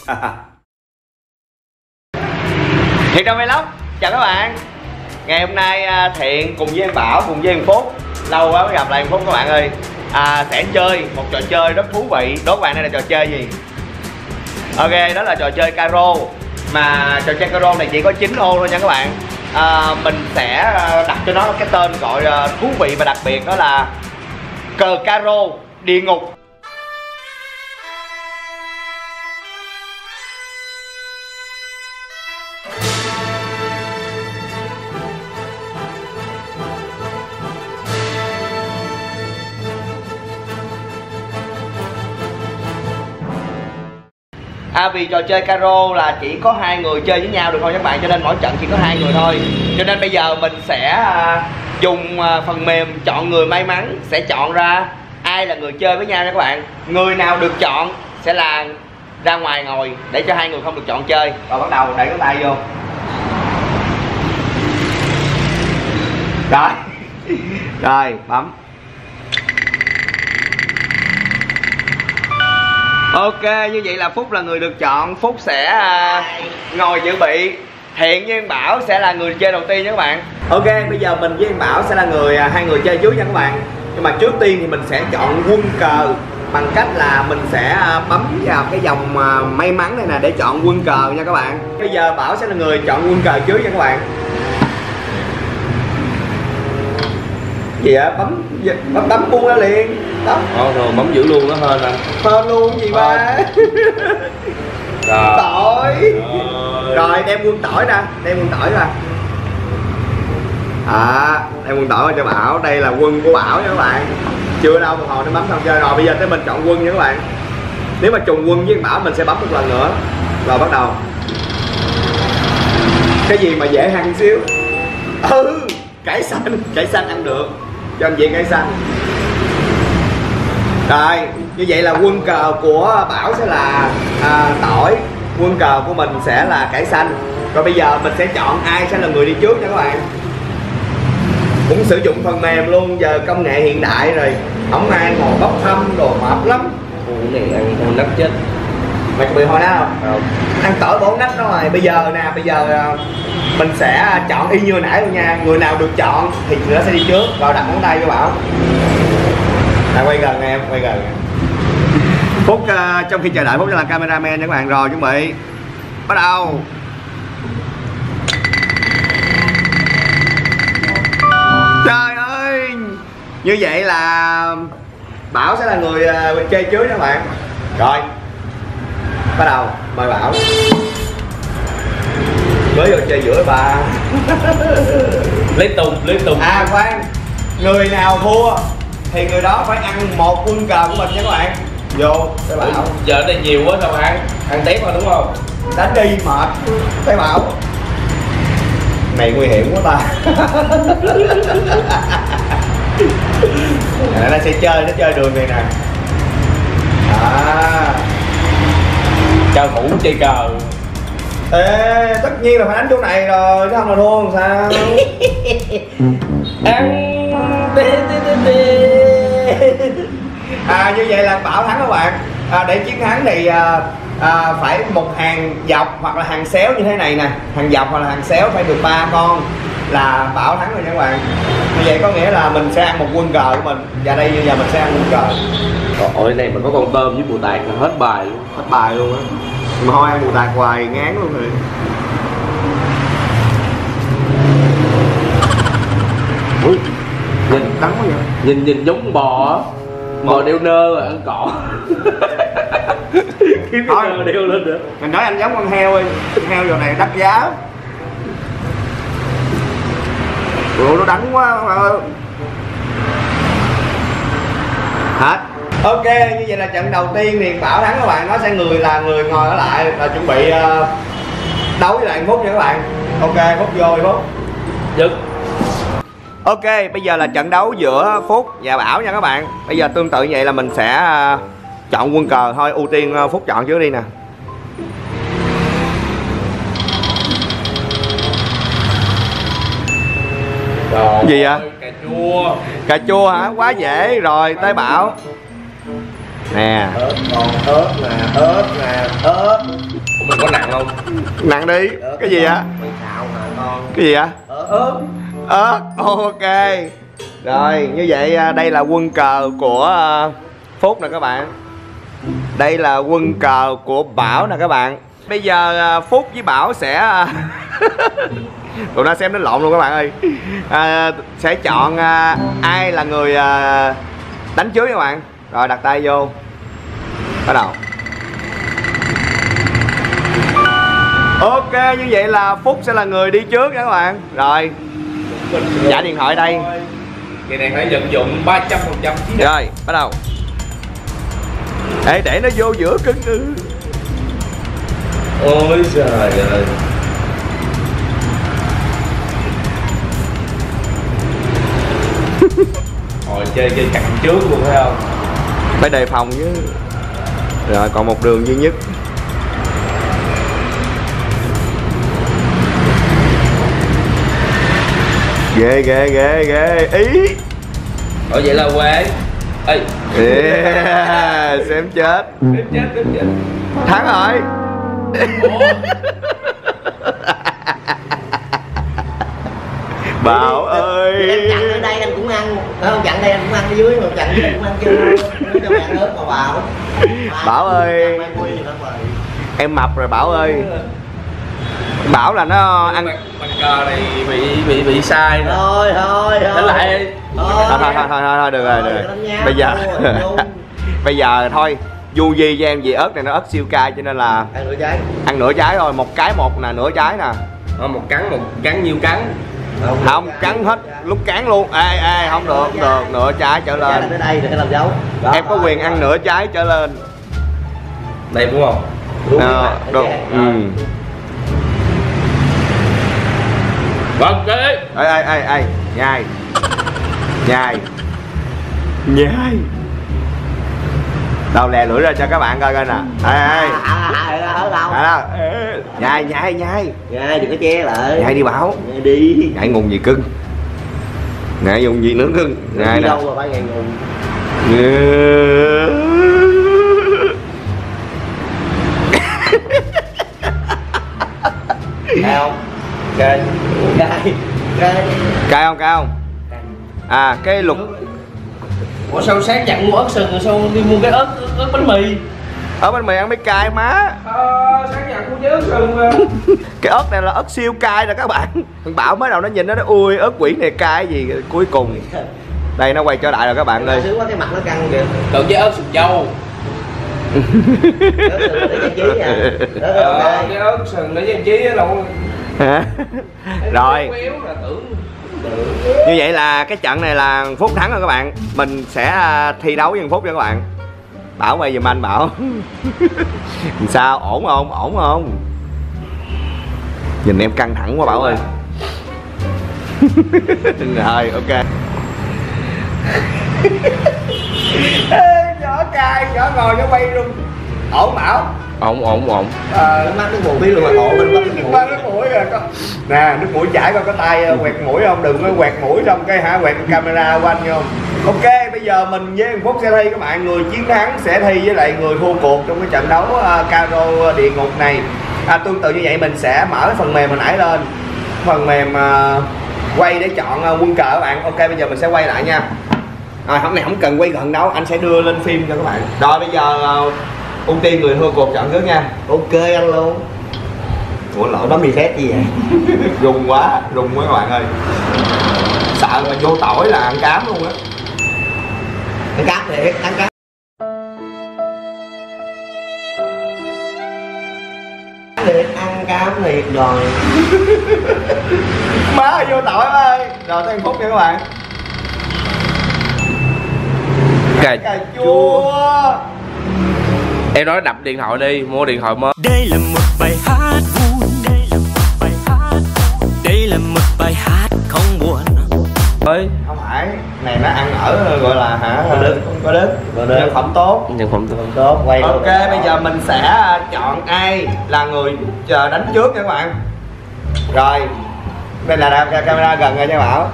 Thiện Trong Vlog chào các bạn. Ngày hôm nay Thiện cùng với anh Bảo cùng với anh Phúc, lâu quá mới gặp lại anh Phúc các bạn ơi, sẽ chơi một trò chơi rất thú vị. Đố các bạn đây là trò chơi gì? Ok, đó là trò chơi caro. Mà trò chơi caro này chỉ có 9 ô thôi nha các bạn. Mình sẽ đặt cho nó cái tên gọi thú vị và đặc biệt, đó là cờ caro địa ngục. Vì trò chơi caro là chỉ có 2 người chơi với nhau được thôi các bạn, cho nên mỗi trận chỉ có 2 người thôi. Cho nên bây giờ mình sẽ dùng phần mềm chọn người may mắn, sẽ chọn ra ai là người chơi với nhau nha các bạn. Người nào được chọn sẽ là ra ngoài ngồi, để cho 2 người không được chọn chơi. Rồi bắt đầu đẩy cái tay vô. Rồi. Rồi bấm. Ok, như vậy là Phúc là người được chọn. Phúc sẽ ngồi dự bị. Thiện với anh Bảo sẽ là người chơi đầu tiên nha các bạn. Ok, bây giờ mình với anh Bảo sẽ là hai người chơi trước nha các bạn. Nhưng mà trước tiên thì mình sẽ chọn quân cờ bằng cách là mình sẽ bấm vào cái dòng may mắn này nè để chọn quân cờ nha các bạn. Bây giờ Bảo sẽ là người chọn quân cờ trước nha các bạn. Gì vậy? Bấm buông ra liền. Đó. Rồi bấm giữ luôn nó hên anh. Hên luôn gì ba. Tỏi. Rồi đem quân tỏi ra, đem quân tỏi ra. Đem quân tỏi cho Bảo, đây là quân của Bảo nha các bạn. Chưa đâu, một hồi nó bấm xong chơi rồi, bây giờ tới mình chọn quân nha các bạn. Nếu mà trùng quân với Bảo mình sẽ bấm một lần nữa. Rồi bắt đầu. Cái gì mà dễ ăn xíu. Cải xanh ăn được. Cho anh viên cải xanh. Rồi, như vậy là quân cờ của Bảo sẽ là tỏi, quân cờ của mình sẽ là cải xanh. Rồi bây giờ mình sẽ chọn ai sẽ là người đi trước nha các bạn. Cũng sử dụng phần mềm luôn, giờ công nghệ hiện đại rồi, không ai ngồi bốc thăm đồ mệt lắm. Cái này ăn con nấc chết. Mày có bị hồi nào không? Ăn tỏi bổ nách đó rồi. Bây giờ mình sẽ chọn y như hồi nãy luôn nha. Người nào được chọn thì người đó sẽ đi trước. Rồi đặt ngón tay cho Bảo. Quay gần em, quay gần. Phúc trong khi chờ đợi Phúc sẽ là cameraman nha các bạn. Rồi chuẩn bị. Bắt đầu. Trời ơi. Như vậy là Bảo sẽ là người chơi trước nha các bạn. Rồi. Bắt đầu, mời Bảo. Mới vô chơi giữa bà. Lấy tùng. Khoan. Người nào thua thì người đó phải ăn một quân cờ của mình nha các bạn. Vô, Tế Bảo. Giờ ở đây nhiều quá sao ăn tép thôi đúng không? Đánh đi mệt. Tế Bảo. Này nguy hiểm quá ta. Nó sẽ chơi đường này nè. Chơi thủ chơi cờ. Ê, tất nhiên là phải đánh chỗ này rồi, chứ không là thua làm sao. Như vậy là Bảo thắng các bạn. Để chiến thắng thì phải một hàng dọc hoặc là hàng xéo như thế này nè. Hàng dọc hoặc là hàng xéo phải được 3 con là Bảo thắng rồi nha các bạn. Như vậy có nghĩa là mình sẽ ăn một quân cờ của mình. Và đây bây giờ mình sẽ ăn quân cờ. Ôi này mình có con tôm với bù tạt là hết bài luôn. Hết bài luôn á. Mà thôi ăn bù tạt hoài ngán luôn rồi. Ui, nhìn đắng quá vậy. Nhìn giống bò á. Bò đeo nơ ăn cỏ. Kiếm cái nơ đeo lên nữa. Mình nói anh giống con heo ơi. Con heo giờ này đắt giá. Nó đắng quá các bạn ơi. Hết. Ok, như vậy là trận đầu tiên thì Bảo thắng các bạn. Nó sẽ là người ngồi ở lại là chuẩn bị đấu với lại anh Phúc nha các bạn. Ok, Phúc vô đi Phúc. Dứt. Ok, bây giờ là trận đấu giữa Phúc và Bảo nha các bạn. Bây giờ tương tự như vậy là mình sẽ chọn quân cờ thôi. Ưu tiên Phúc chọn trước đi nè. Rồi, gì vậy? Cà chua. Cà chua hả? Quá dễ rồi, tới Bảo. Nè. Ớt, còn ớt nè, ớt. Mình có nặng không? Nặng đi. Cái gì vậy? Mày xạo hả con? Cái gì vậy? Ok. Rồi như vậy đây là quân cờ của Phúc nè các bạn. Đây là quân cờ của Bảo nè các bạn. Bây giờ Phúc với Bảo sẽ tụi nó xem đến lộn luôn các bạn ơi. Sẽ chọn ai là người đánh trước các bạn. Rồi đặt tay vô. Bắt đầu. Ok, như vậy là Phúc sẽ là người đi trước nha các bạn. Rồi trả điện thoại đây. Cái này phải vận dụng 300% Rồi, bắt đầu. Ê, để nó vô giữa cứng. Ôi trời ơi. Rồi chơi chặn trước luôn phải không? Phải đề phòng chứ. Rồi còn một đường duy nhất. Ghê ý. Ủa vậy là quê. Ê. Yeah, xem chết. Chết. Thắng rồi. Bảo ơi. Em chặn ở đây em cũng ăn. Không chặn đây em cũng ăn ở dưới mà chặn dưới em cũng ăn chưa. Cho bạn ớt mà Bảo. Bảo ơi. Em mập rồi Bảo ơi. Bảo là nó ăn bàn cờ này bị sai nè. Thôi Đánh lại. thôi được rồi. Bây giờ thôi dù gì cho em vì ớt này nó ớt siêu cay cho nên là ăn nửa trái thôi, một cái một nè, nửa trái nè. Một cắn nhiêu cắn? Không cắn hết lúc cán luôn. Ê không được nửa trái trở lên. Đây để làm dấu. Em có quyền ăn nửa trái trở lên. Đây đúng không? Được. Vâng đi. Ê nhai đâu lè lưỡi ra cho các bạn coi nè. Nhai đừng có che lại. nhai đi Bảo. Nhai đi. Nhai ngùng gì cưng. Nhai dùng gì nữa cưng. Nhai nè. Đâu mà phải nhai ngùng. Cay không? Cay không? Cái luật. Ủa sao sáng dặn mua ớt sừng rồi sao đi mua cái ớt bánh mì? Ớt bánh mì ăn mới cay má. Sáng dặn mua cái ớt sừng mà. Cái ớt này là ớt siêu cay nè các bạn. Thằng Bảo mới đầu nó nhìn nó nói ui ớt quỷ này cay gì, cuối cùng đây nó quay trở lại rồi các bạn ơi. Sướng quá cái mặt nó căng kìa. Còn với ớt sừng dâu. Cái ớt sừng để trang trí đâu. Rồi như vậy là cái trận này là Phúc thắng rồi các bạn. Mình sẽ thi đấu với Phúc nha các bạn. Bảo quay giùm anh Bảo. Sao ổn không? Nhìn em căng thẳng quá Bảo ơi. Rồi ok. Nhỏ cay, nhỏ ngồi nó quay luôn. Ổn Bảo. Ổn. Mắt nước mũi biết luôn mà ổn bên Mắt nước mũi rồi con. Nè nước mũi chảy coi có tay quẹt mũi không, đừng có quẹt mũi xong cái quẹt camera quanh không. Ok, bây giờ mình với Phúc sẽ thi các bạn, người chiến thắng sẽ thi với lại người thua cuộc trong cái trận đấu Caro địa ngục này. Tương tự như vậy mình sẽ mở cái phần mềm hồi nãy lên, phần mềm quay để chọn quân cờ các bạn. Ok, bây giờ mình sẽ quay lại nha. Rồi hôm nay không cần quay gần đâu, anh sẽ đưa lên phim cho các bạn. Rồi bây giờ ưu tiên người thua cuộc chọn trước nha. Ok anh luôn. Ủa lỡ bấm reset gì vậy? rung quá các bạn ơi. Sợ mà vô tỏi là ăn cám luôn á. Ăn cám thiệt, ăn cám thiệt, ăn cám thiệt rồi. Má vô tỏi ơi. Rồi tới phút nha các bạn. Cà chua. Em nói đập điện thoại đi, mua điện thoại mới. Đây là một bài hát vui, đây là một bài hát không buồn. Không phải, này nó ăn ở gọi là có đức nhân phẩm tốt. Quay ok luôn. Bây giờ mình sẽ chọn ai là người chờ đánh trước nha các bạn. Rồi đây là camera gần rồi nha Bảo.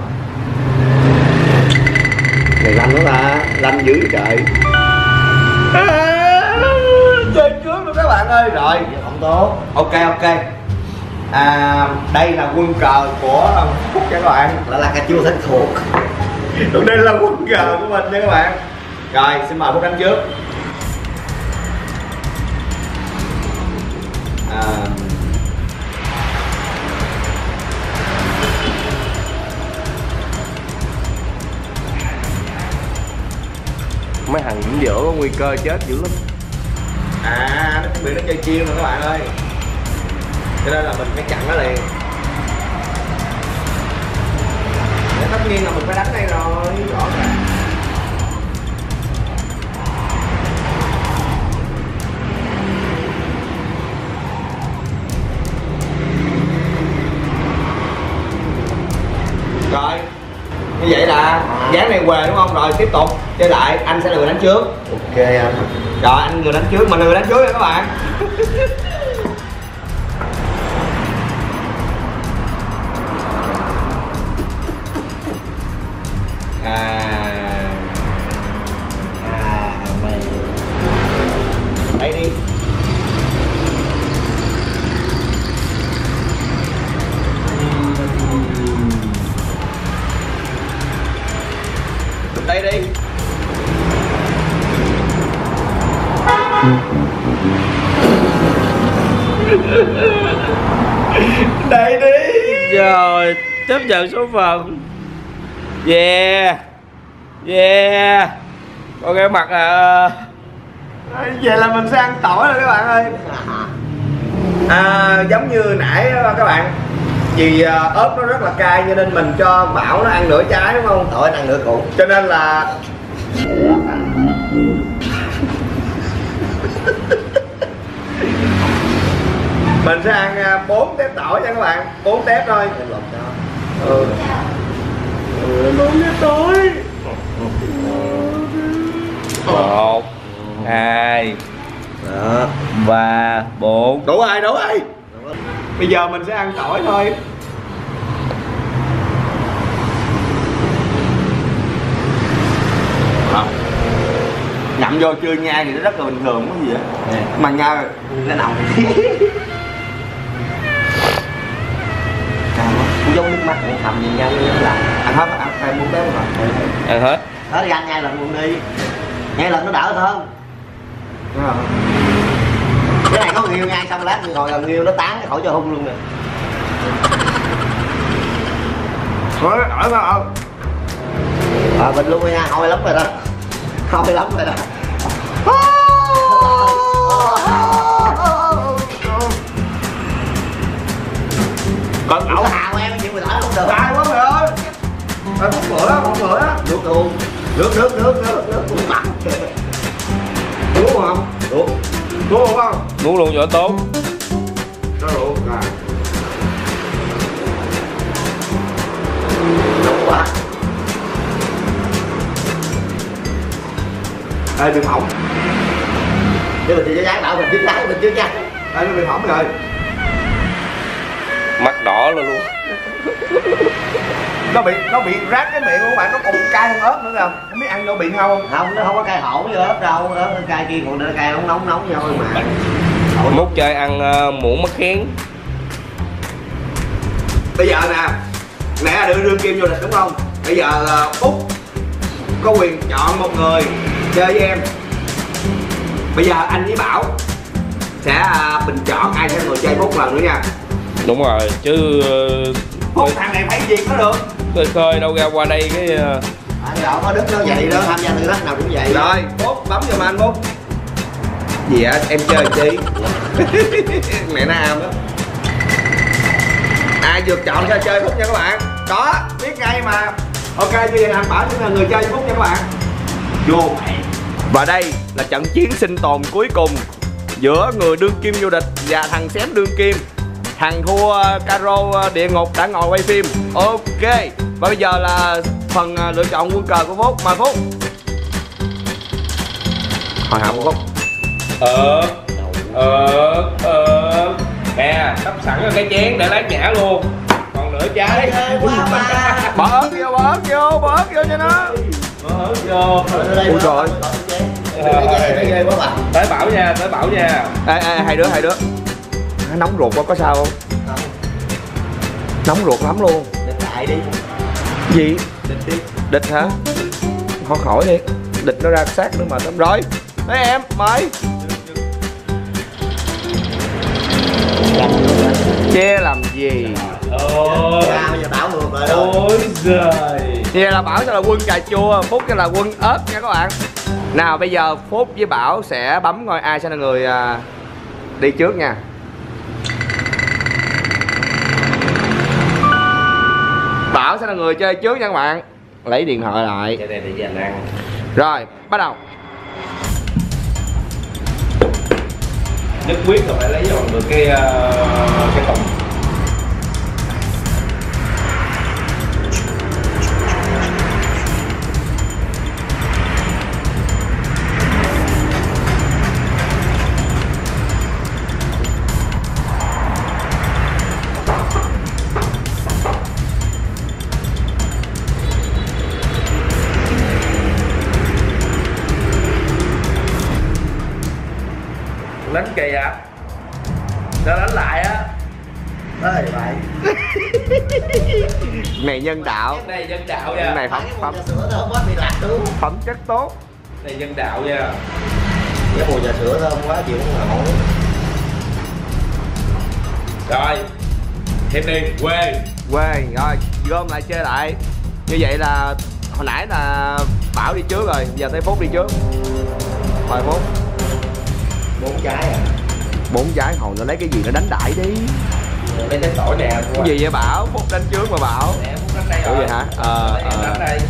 Này lanh nữa ta, lanh dữ trời. Chơi trước luôn các bạn ơi. Rồi tốt. Ok. Đây là quân cờ của Phúc nha các bạn. Là cà chua thịt thuộc. Đúng, đây là quân cờ của mình nha các bạn. Rồi xin mời Phúc đánh trước. Mấy thằng dính giữa có nguy cơ chết dữ lắm. Nó chuẩn bị nó chơi chiêu rồi các bạn ơi, cho nên là mình phải chặn nó liền. Tất nhiên là mình phải đánh đây rồi, rõ ràng. Rồi, như vậy là ván này què đúng không? Rồi tiếp tục chơi lại, anh sẽ là người đánh trước. Ok anh. Rồi anh người đánh trước, mình là người đánh trước nha các bạn. Mày Đây đi. Đây đi. Đây đi. Rồi, chấp nhận số phận. Yeah. Có cái mặt Vậy là mình sẽ ăn tỏi rồi các bạn ơi. Giống như nãy các bạn, vì ớt nó rất là cay cho nên mình cho Bảo nó ăn nửa trái đúng không? tỏi ăn nửa củ. Cho nên là mình sẽ ăn 4 tép tỏi nha các bạn, 4 tép thôi. Em lột cho. 4 tép tỏi. 1 2 3 4. Đủ rồi. Bây giờ mình sẽ ăn tỏi thôi. Ngậm vô chưa nhai thì nó rất là bình thường, có gì vậy? Mà nhai Nó nồng. Cũng giống nước mắt để thầm nhìn nhau như là ăn hết, ăn 4 tép rồi. Ăn hết. đó đi ăn nhai lần luôn đi. Nhai lần nó đỡ hơn. Đúng rồi. Cái này có nghiêu nhai xong lát ngồi gần nghiêu nó tán khỏi cho hung luôn nè. Rồi, ở sao không? Mình luôn nha, hôi lắm rồi đó. Hôi lắm rồi đó. Còn Ẩu hào em chịu mày tỏi không được. cay quá mày ơi. Không bữa đó. Nước luôn. Nước cũng mặn. Đúng không? Đúng không? Nuốt luôn cho tốt. Nó luôn rồi. Đúng quá. Ê đừng hỏng. Chứ mình chưa dán đậu mình chưa nha. Ê nó bị hỏng rồi. Mắt đỏ luôn. Nó bị rát cái miệng của bạn, nó còn cay hơn ớt nữa kìa. Không biết ăn vô bị không? Không, nó không có cay hổn với ớt đâu. Ớt cay kia còn nó cay nóng vậy thôi mà. Mốt chơi ăn muỗng mắc khén. Bây giờ nè, nãy là đưa kim vô địch đúng không? Bây giờ Phúc có quyền chọn một người chơi với em. Bây giờ anh với Bảo sẽ bình chọn ai sẽ người chơi Phúc lần nữa nha. Đúng rồi, chứ Phúc thằng này phải diệt nó được. khơi đâu ra qua đây cái Anh rõ có đức nó vậy đó, tham gia thử thách nào cũng vậy. Rồi, Phúc bấm giùm anh Phúc. Gì á, em chơi chi? Mẹ Nam đó. Ai vượt chọn sẽ chơi Phúc nha các bạn. Đó, biết ngay mà. Ok, như vậy anh Bảo sẽ là người chơi với Phúc nha các bạn. Vô. Và đây là trận chiến sinh tồn cuối cùng giữa người đương kim vô địch và thằng xém đương kim. Thằng thua Caro địa ngục đã ngồi quay phim. Ok. Và bây giờ là phần lựa chọn quân cờ của Phúc. Mời Phúc. Hồi hộp Phúc. Nè, sắp sẵn rồi cái chén để lát nhả luôn. Còn nửa trái. Bỏ ớt vô cho nó. Bỏ vô. Ui trời. Ghê quá bà. Tới Bảo nha. Ê, hai đứa. Nóng ruột quá có sao không? Không. Nóng ruột lắm luôn. Địch lại đi. Gì? Địch đi. Địch hả? Khó khỏi đi. Địch nó ra sát nữa mà tắm rồi. Đấy em, mời. Che làm gì? Sao giờ Bảo ngược lại đâu? Ôi giời. Vậy là Bảo sẽ là quân cà chua, Phúc sẽ là quân ớt nha các bạn. Nào bây giờ Phúc với Bảo sẽ bấm coi ai sẽ là người đi trước nha. Bảo sẽ là người chơi trước nha các bạn. Lấy điện thoại lại. Cái này để dành ăn. Rồi, bắt đầu. Nước quyết rồi phải lấy dọn được cái thùng. Đánh kỳ à? Sao đánh lại á? Ơi vậy. Này nhân đạo. Cái này nhân đạo Cái nha. này phẩm Cái trà sữa thơm quá bị lạc đúng. phẩm chất tốt. Cái này nhân đạo nha. Cái mùi trà sữa thơm quá chịu không nổi. Rồi. Thêm đi, quê. Quê, rồi gom lại chơi lại. Như vậy là hồi nãy là Bảo đi trước rồi, giờ tới Phúc đi trước. Mời Phúc. 4 trái à? 4 trái, hồi nó lấy cái gì nó đánh đại đi. Lấy trái tỏi nè. Cái gì vậy Bảo? Phúc đánh trước mà Bảo. Nè, Phúc đánh đây Ủa rồi. vậy hả? Em đánh đây.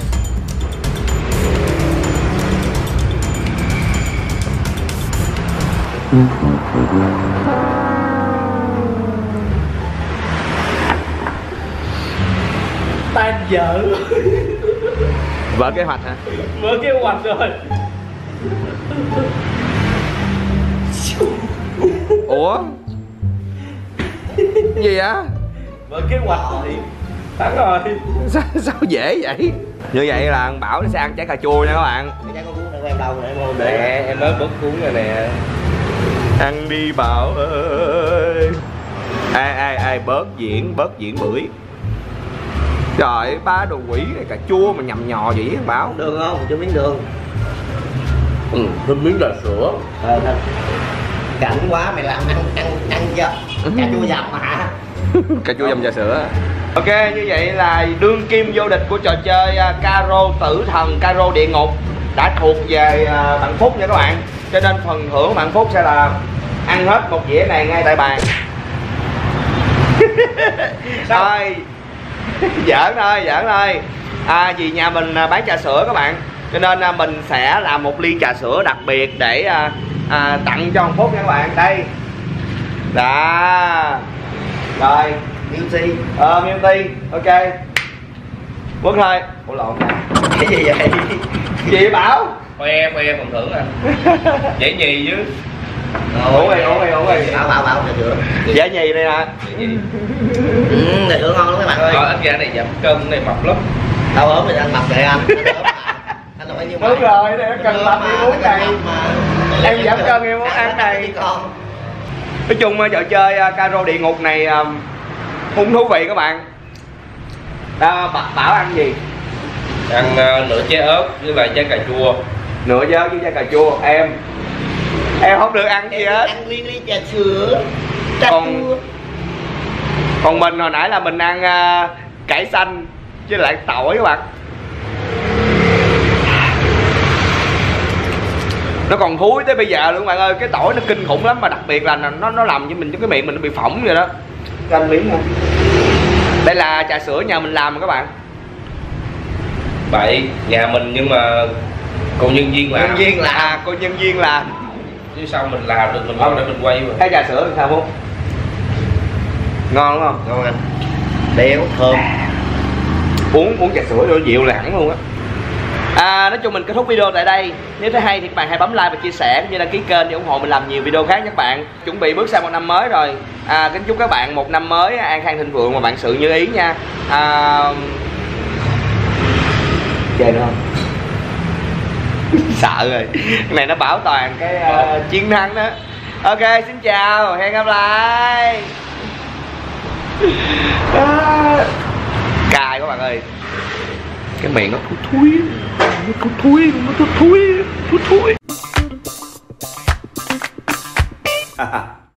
Tan vợ. Vợ kế hoạch hả? Vợ kế hoạch rồi. Ủa? Gì á? Vợ kế hoạch thì thắng rồi. Sao dễ vậy? Như vậy là thằng Bảo nó sẽ ăn trái cà chua nha các bạn. Cái trái có cuốn này của em đâu rồi em mua Nè, em mới bớt cuốn rồi nè. Ăn đi Bảo ơi. Ai bớt diễn bưởi. Trời, ba đồ quỷ này cà chua mà nhầm nhò vậy thằng Bảo. đường không? Cho miếng đường. Thêm miếng trà sữa. Cảnh quá mày làm ăn cho cà chua dầm hả? Cà chua dầm trà sữa. Ok, như vậy là đương kim vô địch của trò chơi Caro Tử Thần, Caro Địa Ngục đã thuộc về bạn Phúc nha các bạn. Cho nên phần thưởng của bạn Phúc sẽ là ăn hết một dĩa này ngay tại bàn. Thôi giỡn thôi. Vì nhà mình bán trà sữa các bạn, cho nên mình sẽ làm một ly trà sữa đặc biệt để tặng cho ông Phúc nha các bạn. Đây đó. Rồi Beauty. Beauty. Ok, quất thôi. Ủa lộn nè. Cái gì vậy? Gì vậy Bảo? Khoe phần thưởng à. Dễ nhì chứ. Uống đi. Bảo trà sữa. Dễ nhì đây nè. Trà sữa ngon lắm các bạn ơi. Ít ra này giảm cân, này mập lắm. Đâu ốm thì ăn mập vậy anh. Anh đâu phải như Đúng rồi, đây nó cần mập đi uống này. Em giảm cân em muốn ăn này. Nói chung trò chơi Caro Địa Ngục này cũng thú vị các bạn. Bảo ăn gì? Ăn nửa trái ớt với lại trái cà chua. Nửa trái với trái cà chua. Em không được ăn gì hết. Ăn ly trà sữa. Trà chua. Còn mình hồi nãy là mình ăn cải xanh với lại tỏi các bạn. Nó còn thúi tới bây giờ luôn các bạn ơi. Cái tỏi nó kinh khủng lắm, mà đặc biệt là nó làm cho mình, cho cái miệng mình nó bị phỏng vậy đó. Canh miếng không? Đây là trà sữa nhà mình làm các bạn. Vậy nhà mình nhưng mà cô nhân viên làm. Cô nhân viên làm. Chứ sao mình làm được, mình làm để mình quay mà. Cái trà sữa thì sao Phúc? Ngon đúng không? Ngon anh. Béo thơm. Uống trà sữa rồi dịu là hẳn luôn á. Nói chung mình kết thúc video tại đây. Nếu thấy hay thì các bạn hãy bấm like và chia sẻ cũng như đăng ký kênh để ủng hộ mình làm nhiều video khác nha các bạn. Chuẩn bị bước sang một năm mới rồi. Kính chúc các bạn một năm mới an khang thịnh vượng và vạn sự như ý nha. Chơi nữa không? Sợ rồi. Cái này nó bảo toàn cái chiến thắng đó. Ok, xin chào, hẹn gặp lại. Cài các bạn ơi, cái miệng nó thui thui.